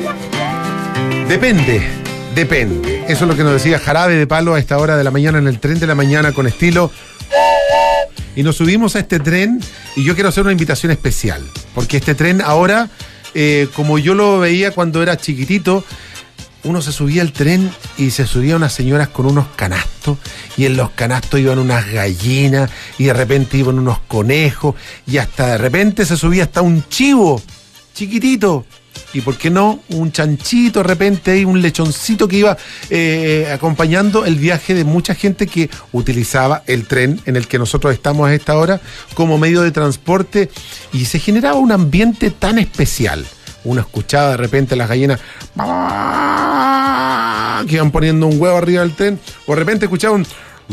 Depende. Eso es lo que nos decía Jarabe de Palo a esta hora de la mañana en el tren de la mañana con estilo. Y nos subimos a este tren y yo quiero hacer una invitación especial. Porque este tren ahora, como yo lo veía cuando era chiquitito, uno se subía al tren y se subían unas señoras con unos canastos y en los canastos iban unas gallinas y de repente iban unos conejos y hasta de repente se subía hasta un chivo chiquitito. Y por qué no, un chanchito, de repente hay un lechoncito que iba acompañando el viaje de mucha gente que utilizaba el tren en el que nosotros estamos a esta hora como medio de transporte y se generaba un ambiente tan especial. Uno escuchaba de repente las gallinas que iban poniendo un huevo arriba del tren, o de repente escuchaba un...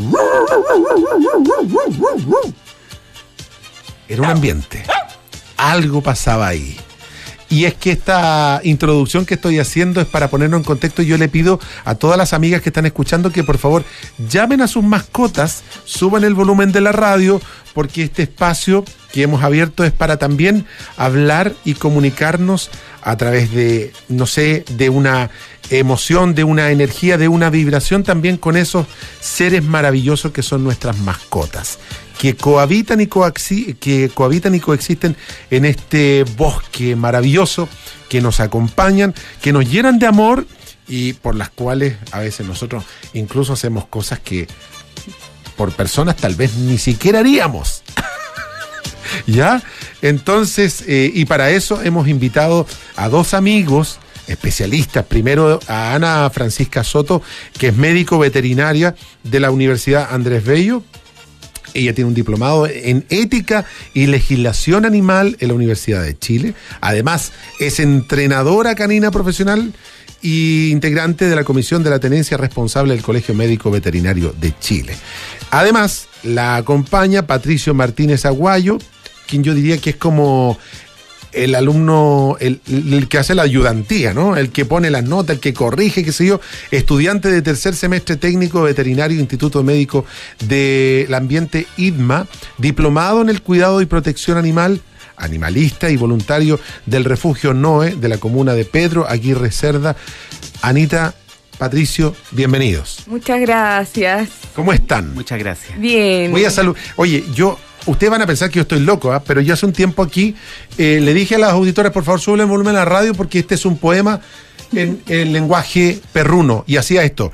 Era un ambiente. Algo pasaba ahí. Y es que esta introducción que estoy haciendo es para ponernos en contexto. Yo le pido a todas las amigas que están escuchando que por favor llamen a sus mascotas, suban el volumen de la radio, porque este espacio que hemos abierto es para también hablar y comunicarnos a través de, no sé, de una emoción, de una energía, de una vibración también con esos seres maravillosos que son nuestras mascotas, que cohabitan y coexisten en este bosque maravilloso, que nos acompañan, que nos llenan de amor y por las cuales a veces nosotros incluso hacemos cosas que por personas tal vez ni siquiera haríamos. ¿Ya? Entonces, y para eso hemos invitado a dos amigos especialistas. Primero a Ana Francisca Soto, que es médico veterinaria de la Universidad Andrés Bello. Ella tiene un diplomado en ética y legislación animal en la Universidad de Chile. Además, es entrenadora canina profesional y integrante de la Comisión de la Tenencia responsable del Colegio Médico Veterinario de Chile. Además, la acompaña Patricio Martínez Aguayo, quien yo diría que es como el alumno, el que hace la ayudantía, ¿no? El que pone las notas, el que corrige, qué sé yo, estudiante de tercer semestre técnico veterinario, Instituto Médico del Ambiente IDMA, diplomado en el cuidado y protección animal, animalista y voluntario del refugio NOE de la comuna de Pedro Aguirre Cerda. Anita, Patricio, bienvenidos. Muchas gracias. ¿Cómo están? Muchas gracias. Bien. Voy a saludar. Oye, ustedes van a pensar que yo estoy loco, pero yo hace un tiempo aquí le dije a las auditoras, por favor, suban el volumen a la radio porque este es un poema en el lenguaje perruno. Y hacía esto.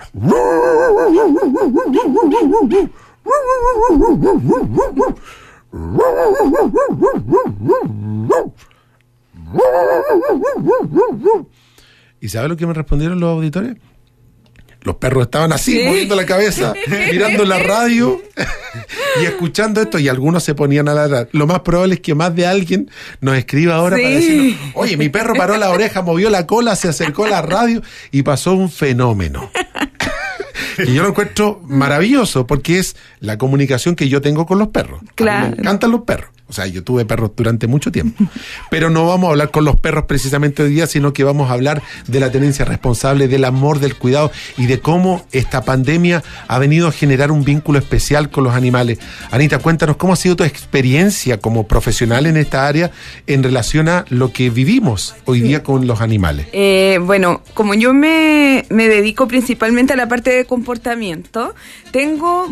¿Y sabe lo que me respondieron los auditores? Los perros estaban así, ¿sí? Moviendo la cabeza, mirando la radio y escuchando esto, y algunos se ponían a ladrar. Lo más probable es que más de alguien nos escriba ahora, sí, para decirnos, oye, mi perro paró la oreja, movió la cola, se acercó a la radio y pasó un fenómeno. Y yo lo encuentro maravilloso porque es la comunicación que yo tengo con los perros. Claro. Me encantan los perros. O sea, yo tuve perros durante mucho tiempo. Pero no vamos a hablar con los perros precisamente hoy día, sino que vamos a hablar de la tenencia responsable, del amor, del cuidado y de cómo esta pandemia ha venido a generar un vínculo especial con los animales. Anita, cuéntanos cómo ha sido tu experiencia como profesional en esta área en relación a lo que vivimos hoy día con los animales. Bueno, como yo me dedico principalmente a la parte de comportamiento, tengo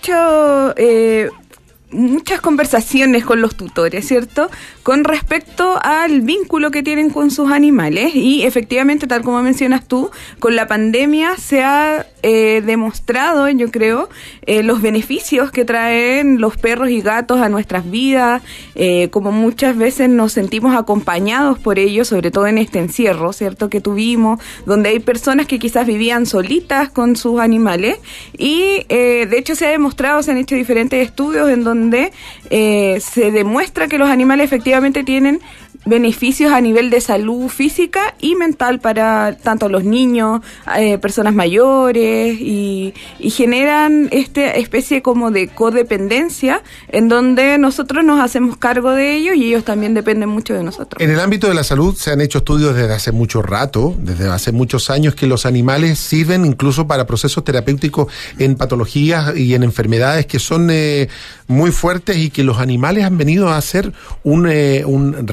muchas conversaciones con los tutores, ¿cierto? Con respecto al vínculo que tienen con sus animales y efectivamente, tal como mencionas tú, con la pandemia se ha demostrado, yo creo, los beneficios que traen los perros y gatos a nuestras vidas, como muchas veces nos sentimos acompañados por ellos, sobre todo en este encierro, ¿cierto? Que tuvimos, donde hay personas que quizás vivían solitas con sus animales y de hecho se ha demostrado, se han hecho diferentes estudios en donde se demuestra que los animales efectivamente tienen beneficios a nivel de salud física y mental para tanto los niños, personas mayores y generan esta especie como de codependencia en donde nosotros nos hacemos cargo de ellos y ellos también dependen mucho de nosotros. En el ámbito de la salud se han hecho estudios desde hace mucho rato, desde hace muchos años, que los animales sirven incluso para procesos terapéuticos en patologías y en enfermedades que son muy fuertes y que los animales han venido a ser realmente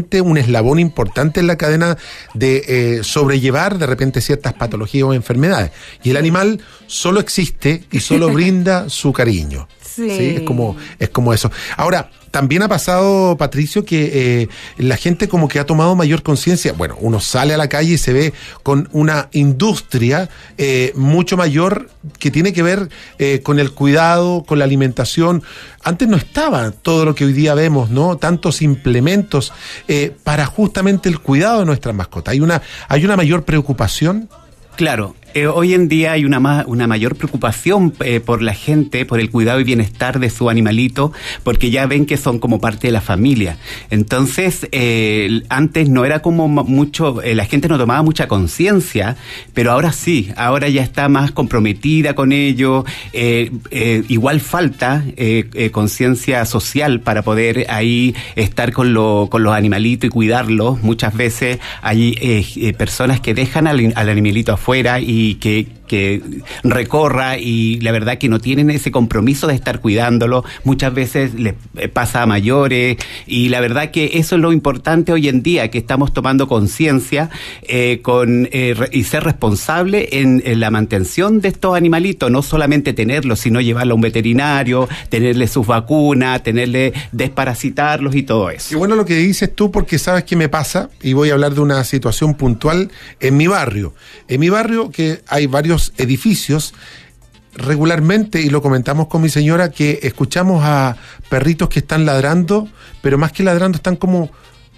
realmente un eslabón importante en la cadena de sobrellevar de repente ciertas patologías o enfermedades. Y el animal solo existe y solo brinda su cariño. Sí. ¿Sí? Es como eso. Ahora, también ha pasado, Patricio, que la gente como que ha tomado mayor conciencia. Bueno, uno sale a la calle y se ve con una industria mucho mayor que tiene que ver con el cuidado, con la alimentación. Antes no estaba todo lo que hoy día vemos, ¿no? Tantos implementos para justamente el cuidado de nuestras mascotas. Hay una mayor preocupación. Claro, hoy en día hay una mayor preocupación por la gente, por el cuidado y bienestar de su animalito, porque ya ven que son como parte de la familia. Entonces, antes no era como mucho, la gente no tomaba mucha conciencia, pero ahora sí, ahora ya está más comprometida con ello. Igual falta conciencia social para poder ahí estar con los animalitos y cuidarlos. Muchas veces hay personas que dejan al animalito afuera y que recorra, y la verdad que no tienen ese compromiso de estar cuidándolo. Muchas veces les pasa a mayores, y la verdad que eso es lo importante hoy en día, que estamos tomando conciencia y ser responsable en la mantención de estos animalitos, no solamente tenerlos, sino llevarlos a un veterinario, tenerle sus vacunas, desparasitarlos y todo eso. Y bueno lo que dices tú, porque sabes qué me pasa, y voy a hablar de una situación puntual en mi barrio. En mi barrio, que hay varios edificios, regularmente, y lo comentamos con mi señora, que escuchamos a perritos que están ladrando, pero más que ladrando están como,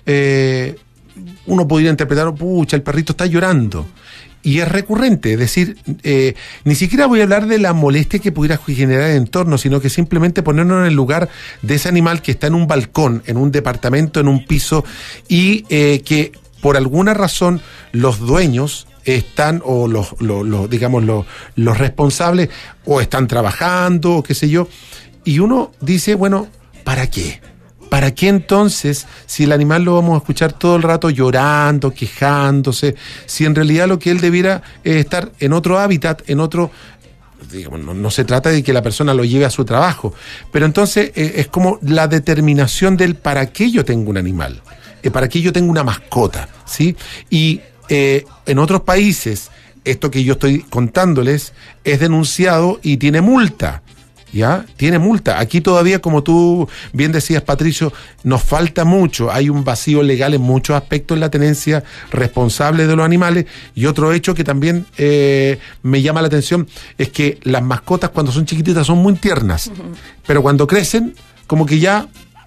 uno podría interpretar, pucha, el perrito está llorando. Y es recurrente, es decir, ni siquiera voy a hablar de la molestia que pudiera generar el entorno, sino que simplemente ponernos en el lugar de ese animal que está en un balcón, en un departamento, en un piso, y que por alguna razón los dueños están, o los responsables, o están trabajando, o qué sé yo, y uno dice, bueno, ¿para qué? ¿Para qué entonces, si el animal lo vamos a escuchar todo el rato llorando, quejándose, si en realidad lo que él debiera estar en otro hábitat, en otro, digamos, no se trata de que la persona lo lleve a su trabajo, pero entonces es como la determinación del para qué yo tengo un animal, para qué yo tengo una mascota, ¿sí? Y en otros países, esto que yo estoy contándoles es denunciado y tiene multa, ¿ya? Tiene multa. Aquí todavía, como tú bien decías, Patricio, nos falta mucho. Hay un vacío legal en muchos aspectos en la tenencia responsable de los animales. Y otro hecho que también me llama la atención es que las mascotas, cuando son chiquititas, son muy tiernas, pero cuando crecen, como que ya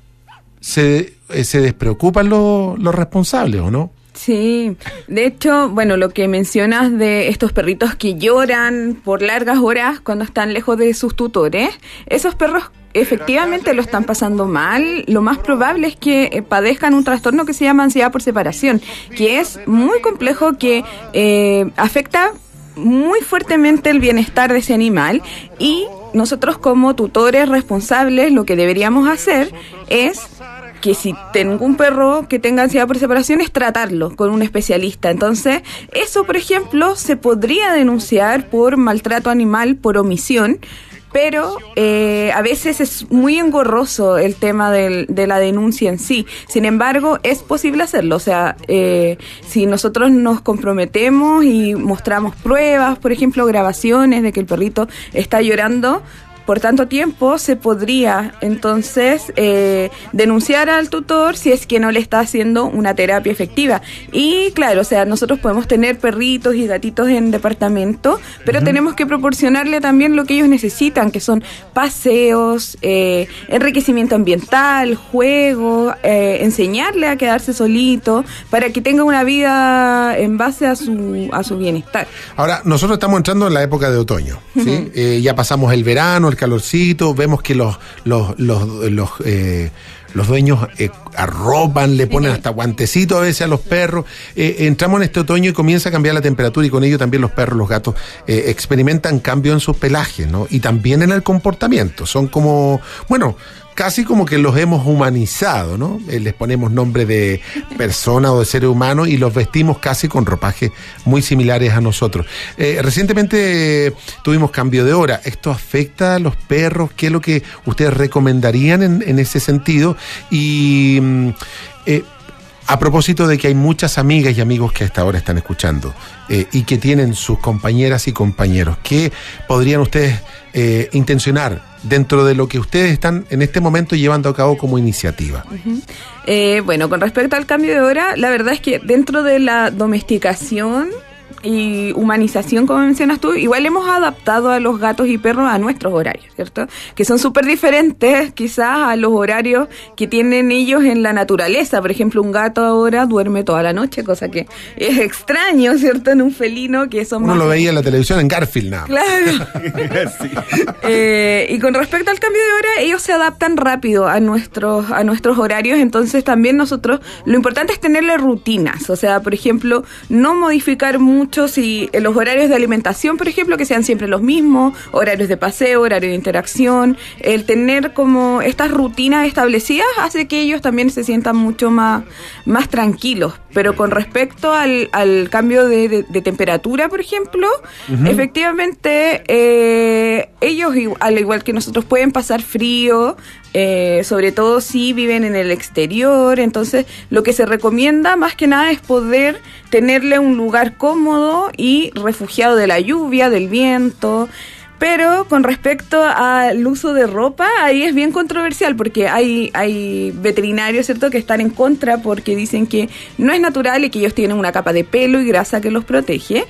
se despreocupan los responsables, ¿o no? Sí, de hecho, bueno, lo que mencionas de estos perritos que lloran por largas horas cuando están lejos de sus tutores, esos perros efectivamente lo están pasando mal. Lo más probable es que padezcan un trastorno que se llama ansiedad por separación, que es muy complejo, que afecta muy fuertemente el bienestar de ese animal, y nosotros como tutores responsables lo que deberíamos hacer es que si tengo un perro que tenga ansiedad por separación, es tratarlo con un especialista. Entonces, eso, por ejemplo, se podría denunciar por maltrato animal, por omisión, pero a veces es muy engorroso el tema de la denuncia en sí. Sin embargo, es posible hacerlo. O sea, si nosotros nos comprometemos y mostramos pruebas, por ejemplo, grabaciones de que el perrito está llorando por tanto tiempo, se podría entonces denunciar al tutor si es que no le está haciendo una terapia efectiva. Y claro, o sea, nosotros podemos tener perritos y gatitos en departamento, pero tenemos que proporcionarle también lo que ellos necesitan, que son paseos, enriquecimiento ambiental, juego, enseñarle a quedarse solito para que tenga una vida en base a su bienestar. Ahora, nosotros estamos entrando en la época de otoño, ¿sí? Ya pasamos el verano, el calorcito, vemos que los dueños arropan, le ponen hasta guantecitos a veces a los perros. Entramos en este otoño y comienza a cambiar la temperatura, y con ello también los perros, los gatos experimentan cambio en sus pelajes, ¿no? Y también en el comportamiento. Son como, bueno, casi como que los hemos humanizado, ¿no? Les ponemos nombre de persona o de ser humano y los vestimos casi con ropajes muy similares a nosotros. Recientemente tuvimos cambio de hora. ¿Esto afecta a los perros? ¿Qué es lo que ustedes recomendarían en ese sentido? Y A propósito de que hay muchas amigas y amigos que a esta hora están escuchando y que tienen sus compañeras y compañeros, ¿qué podrían ustedes intencionar dentro de lo que ustedes están en este momento llevando a cabo como iniciativa? Bueno, con respecto al cambio de hora, la verdad es que dentro de la domesticación y humanización, como mencionas tú, igual hemos adaptado a los gatos y perros a nuestros horarios, ¿cierto? Que son súper diferentes quizás a los horarios que tienen ellos en la naturaleza. Por ejemplo, un gato ahora duerme toda la noche, cosa que es extraño, ¿cierto? En un felino que son Uno más... lo veía en la televisión en Garfield, nada. Claro. Sí. Y con respecto al cambio de hora, ellos se adaptan rápido a nuestros horarios, entonces también nosotros, lo importante es tenerle rutinas, o sea, por ejemplo, no modificar mucho si en los horarios de alimentación, por ejemplo, que sean siempre los mismos, horarios de paseo, horario de interacción, el tener como estas rutinas establecidas hace que ellos también se sientan mucho más tranquilos. Pero con respecto al cambio de temperatura, por ejemplo, efectivamente ellos, al igual que nosotros, pueden pasar frío, sobre todo si viven en el exterior. Entonces lo que se recomienda más que nada es poder tenerle un lugar cómodo y refugiado de la lluvia, del viento. Pero con respecto al uso de ropa, ahí es bien controversial porque hay veterinarios, ¿cierto?, que están en contra porque dicen que no es natural y que ellos tienen una capa de pelo y grasa que los protege.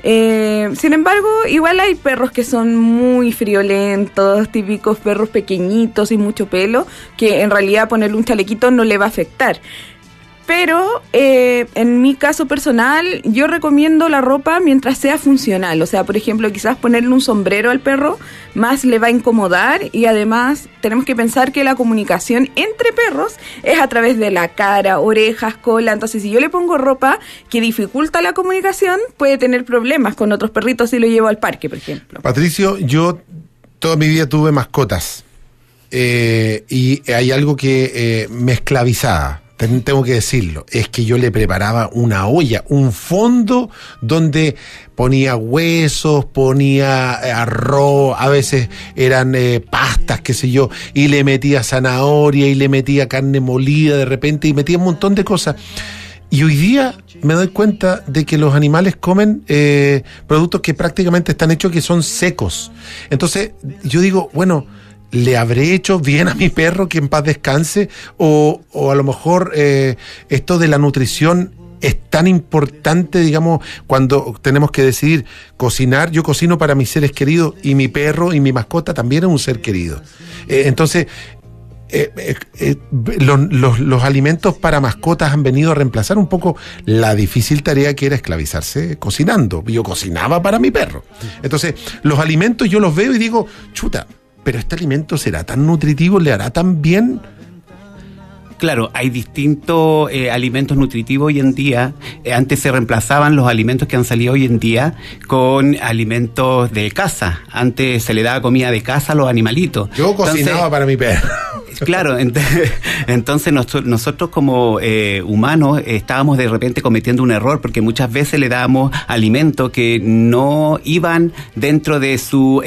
Sin embargo, igual hay perros que son muy friolentos, típicos perros pequeñitos y mucho pelo, que en realidad ponerle un chalequito no le va a afectar. Pero en mi caso personal, yo recomiendo la ropa mientras sea funcional. O sea, por ejemplo, quizás ponerle un sombrero al perro más le va a incomodar, y además tenemos que pensar que la comunicación entre perros es a través de la cara, orejas, cola. Entonces, si yo le pongo ropa que dificulta la comunicación, puede tener problemas con otros perritos si lo llevo al parque, por ejemplo. Patricio, yo toda mi vida tuve mascotas y hay algo que me esclavizaba. Tengo que decirlo, es que yo le preparaba una olla, un fondo donde ponía huesos, ponía arroz, a veces eran pastas, qué sé yo, y le metía zanahoria y le metía carne molida de repente y metía un montón de cosas. Y hoy día me doy cuenta de que los animales comen productos que prácticamente están hechos, que son secos. Entonces yo digo, bueno, ¿le habré hecho bien a mi perro, que en paz descanse? O a lo mejor esto de la nutrición es tan importante, digamos, cuando tenemos que decidir cocinar. Yo cocino para mis seres queridos y mi perro y mi mascota también es un ser querido. Entonces, los alimentos para mascotas han venido a reemplazar un poco la difícil tarea que era esclavizarse cocinando. Yo cocinaba para mi perro. Entonces, los alimentos yo los veo y digo, chuta, pero este alimento será tan nutritivo, le hará tan bien. Claro, hay distintos alimentos nutritivos hoy en día. Antes se reemplazaban los alimentos que han salido hoy en día con alimentos de caza. Antes se le daba comida de caza a los animalitos. Yo cocinaba para mi perro. Claro, entonces nosotros como humanos estábamos de repente cometiendo un error, porque muchas veces le dábamos alimentos que no iban dentro de su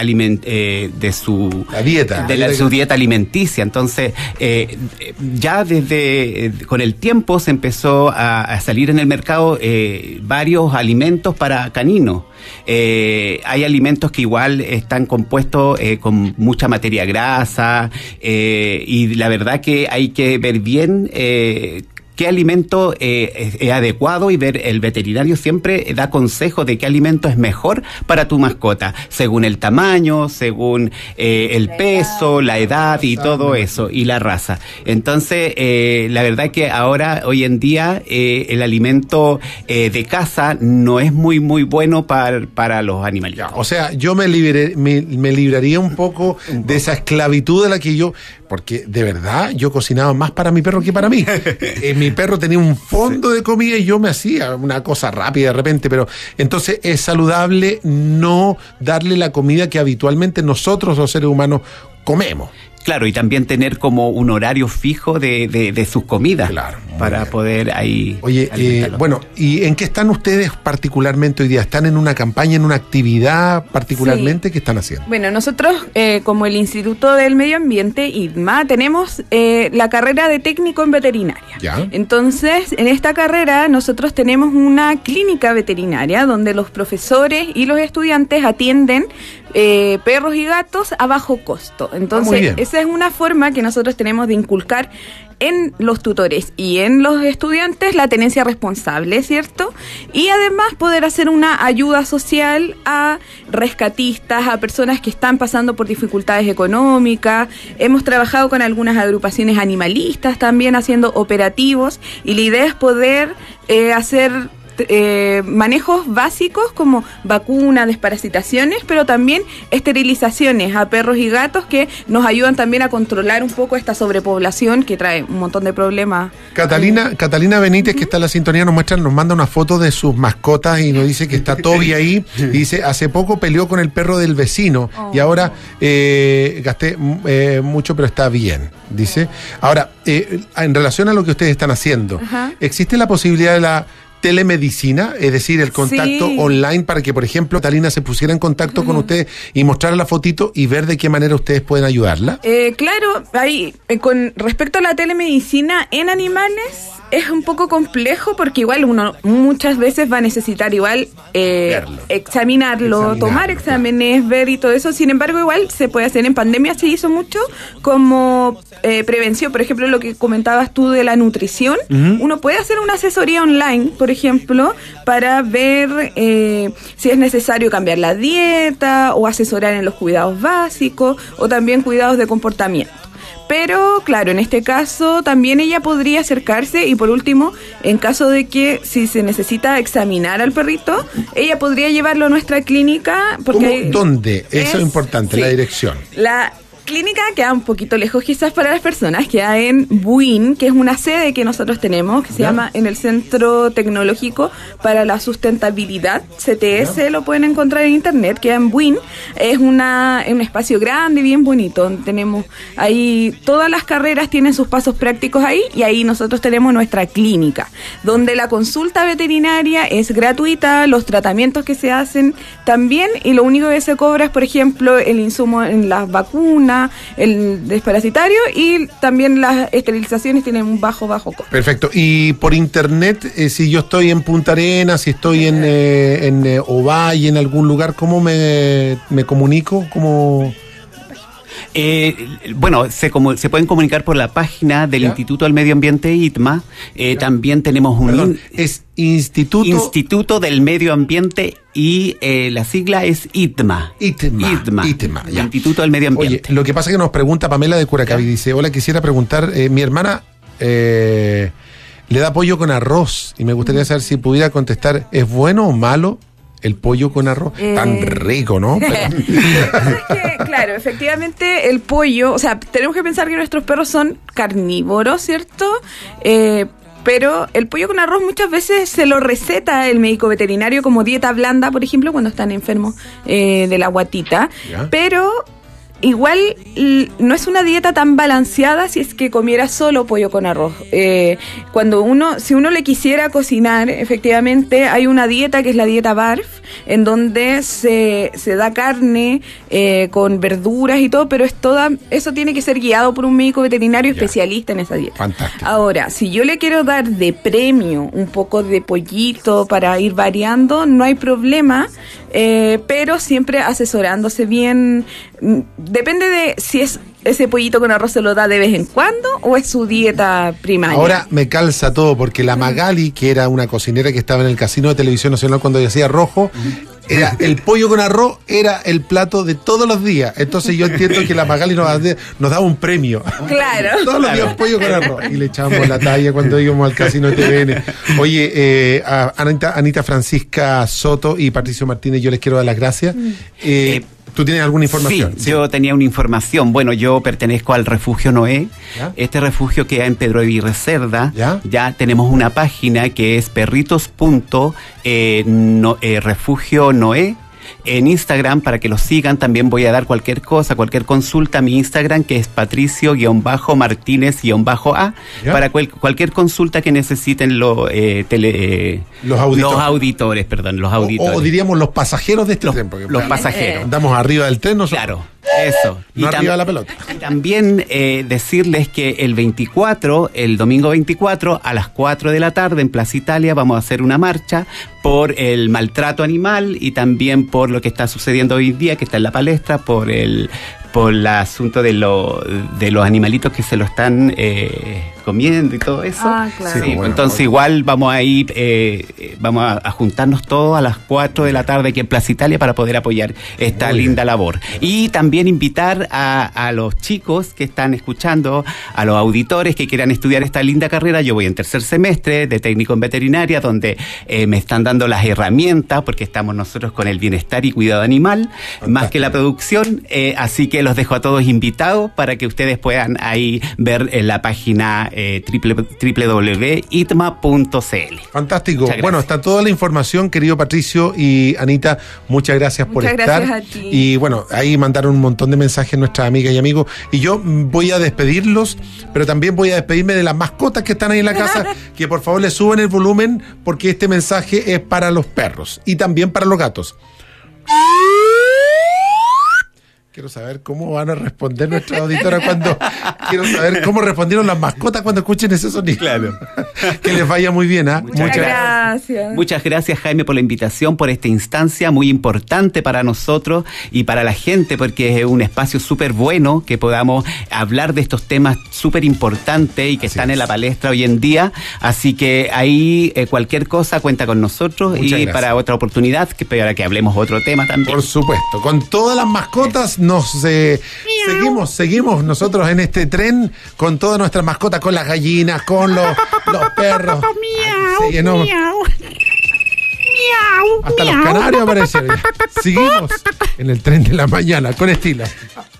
su dieta alimenticia. Entonces ya desde con el tiempo se empezó a salir en el mercado varios alimentos para caninos. Hay alimentos que igual están compuestos con mucha materia grasa, y la verdad que hay que ver bien qué alimento es adecuado, y ver, el veterinario siempre da consejos de qué alimento es mejor para tu mascota, según el tamaño, según el peso, la edad y todo eso, y la raza. Entonces, la verdad que ahora, hoy en día, el alimento de caza no es muy bueno para los animalitos. O sea, yo me libraría un poco de esa esclavitud de la que yo... Porque de verdad yo cocinaba más para mi perro que para mí. Mi perro tenía un fondo de comida y yo me hacía una cosa rápida de repente, pero entonces es saludable no darle la comida que habitualmente nosotros los seres humanos comemos. Claro, y también tener como un horario fijo de sus comidas. Claro, para bien. Poder ahí... Oye, bueno, ¿y en qué están ustedes particularmente hoy día? ¿Están en una campaña, en una actividad particularmente? Sí. ¿Qué están haciendo? Bueno, nosotros como el Instituto del Medio Ambiente, IDMA, tenemos la carrera de técnico en veterinaria. Ya. Entonces, en esta carrera nosotros tenemos una clínica veterinaria donde los profesores y los estudiantes atienden perros y gatos a bajo costo. Muy Entonces, bien. esa es una forma que nosotros tenemos de inculcar en los tutores y en los estudiantes la tenencia responsable, ¿cierto? Y además poder hacer una ayuda social a rescatistas, a personas que están pasando por dificultades económicas. Hemos trabajado con algunas agrupaciones animalistas también haciendo operativos, y la idea es poder hacer manejos básicos como vacunas, desparasitaciones, pero también esterilizaciones a perros y gatos que nos ayudan también a controlar un poco esta sobrepoblación que trae un montón de problemas. Catalina Benítez, que está en la sintonía, nos manda una foto de sus mascotas y nos dice que está Toby ahí, y dice, hace poco peleó con el perro del vecino y ahora gasté mucho, pero está bien, dice. Ahora, en relación a lo que ustedes están haciendo, ¿existe la posibilidad de la telemedicina, es decir, el contacto online para que, por ejemplo, Catalina se pusiera en contacto con ustedes y mostrara la fotito y ver de qué manera ustedes pueden ayudarla? Claro, ahí, con respecto a la telemedicina en animales es un poco complejo porque igual uno muchas veces va a necesitar igual examinarlo, tomar exámenes, ver y todo eso. Sin embargo, igual se puede hacer. En pandemia se hizo mucho como prevención. Por ejemplo, lo que comentabas tú de la nutrición. Uno puede hacer una asesoría online, por ejemplo, para ver si es necesario cambiar la dieta o asesorar en los cuidados básicos o también cuidados de comportamiento. Pero, claro, en este caso también ella podría acercarse y, por último, en caso de que si se necesita examinar al perrito, ella podría llevarlo a nuestra clínica. Porque ¿Dónde? Eso es importante, la dirección. La clínica queda un poquito lejos quizás para las personas, queda en Buin, que es una sede que nosotros tenemos, que se llama en el Centro Tecnológico para la Sustentabilidad, CTS, lo pueden encontrar en internet, queda en Buin, es un espacio grande, bien bonito, donde tenemos ahí, todas las carreras tienen sus pasos prácticos ahí, y ahí nosotros tenemos nuestra clínica, donde la consulta veterinaria es gratuita, los tratamientos que se hacen también, y lo único que se cobra es, por ejemplo, el insumo en las vacunas, el desparasitario, y también las esterilizaciones tienen un bajo costo. Perfecto. Y por internet, si yo estoy en Punta Arenas, si estoy en Ovalle, en algún lugar, ¿cómo me comunico? ¿Cómo? Bueno, se pueden comunicar por la página del Instituto del Medio Ambiente IDMA. También tenemos es Instituto del Medio Ambiente y la sigla es IDMA. IDMA, ya. Instituto del Medio Ambiente. Oye, lo que pasa es que nos pregunta Pamela de Curacaví, dice, hola, quisiera preguntar, mi hermana le da pollo con arroz y me gustaría saber si pudiera contestar, ¿es bueno o malo el pollo con arroz? Tan rico, ¿no? Es que, claro, efectivamente el pollo, o sea, tenemos que pensar que nuestros perros son carnívoros, ¿cierto? Pero el pollo con arroz muchas veces se lo receta el médico veterinario como dieta blanda, por ejemplo, cuando están enfermos de la guatita. ¿Ya? Pero igual no es una dieta tan balanceada si es que comiera solo pollo con arroz. Si uno le quisiera cocinar, efectivamente hay una dieta que es la dieta BARF, en donde se da carne con verduras y todo, pero eso tiene que ser guiado por un médico veterinario especialista en esa dieta. Fantástico. Ahora, si yo le quiero dar de premio un poco de pollito para ir variando, no hay problema, pero siempre asesorándose bien. Depende de si es ese pollito con arroz se lo da de vez en cuando o es su dieta primaria. Ahora me calza todo porque la Magali, que era una cocinera que estaba en el Casino de Televisión Nacional cuando hacía Rojo, era el pollo con arroz, era el plato de todos los días. Entonces yo entiendo que la Magali nos daba un premio. Claro. Todos los días pollo con arroz. Y le echábamos la talla cuando íbamos al Casino de TVN. Oye, a Anita Francisca Soto y Patricio Martínez, yo les quiero dar las gracias. ¿Tú tienes alguna información? Sí, yo tenía una información. Bueno, yo pertenezco al Refugio Noé. ¿Ya? Este refugio queda en Pedro Aguirre Cerda. Ya tenemos una página que es perritos.refugionoé. en Instagram para que los sigan. También voy a dar cualquier cosa, cualquier consulta a mi Instagram, que es patricio-martínez-a, para cualquier consulta que necesiten los auditores. O diríamos los pasajeros de este tren. Los pasajeros. Andamos arriba del tren nosotros. Claro, eso. No arriba de la pelota. Y también decirles que el domingo 24, a las 4 de la tarde en Plaza Italia, vamos a hacer una marcha por el maltrato animal y también por lo que está sucediendo hoy en día, que está en la palestra, por el asunto de los animalitos que se lo están comiendo y todo eso. Ah, claro. Sí, entonces igual vamos a ir, vamos a juntarnos todos a las 4 de la tarde aquí en Plaza Italia para poder apoyar esta linda labor. Y también invitar a los chicos que están escuchando, a los auditores que quieran estudiar esta linda carrera. Yo voy en tercer semestre de técnico en veterinaria, donde me están dando las herramientas, porque estamos nosotros con el bienestar y cuidado animal, más que la producción, así que los dejo a todos invitados para que ustedes puedan ahí ver en la página www.itma.cl. Fantástico. Bueno, está toda la información, querido Patricio y Anita. Muchas gracias por estar. Gracias a ti. Y bueno, ahí mandaron un montón de mensajes nuestras amigas y amigos. Y yo voy a despedirlos, pero también voy a despedirme de las mascotas que están ahí en la casa, que por favor le suban el volumen, porque este mensaje es para los perros y también para los gatos. Quiero saber cómo van a responder nuestra auditora quiero saber cómo respondieron las mascotas cuando escuchen ese sonido. Claro. Que les vaya muy bien, ¿ah? Muchas gracias. Muchas gracias, Jaime, por la invitación, por esta instancia muy importante para nosotros y para la gente, porque es un espacio súper bueno que podamos hablar de estos temas súper importantes y que están en la palestra hoy en día. Así que ahí cualquier cosa cuenta con nosotros. Muchas gracias. Para otra oportunidad, para que hablemos otro tema también. Por supuesto, con todas las mascotas seguimos nosotros en este tren con todas nuestras mascotas, con las gallinas, con los perros. Hasta los canarios aparecieron. Seguimos en el tren de la mañana con estilo.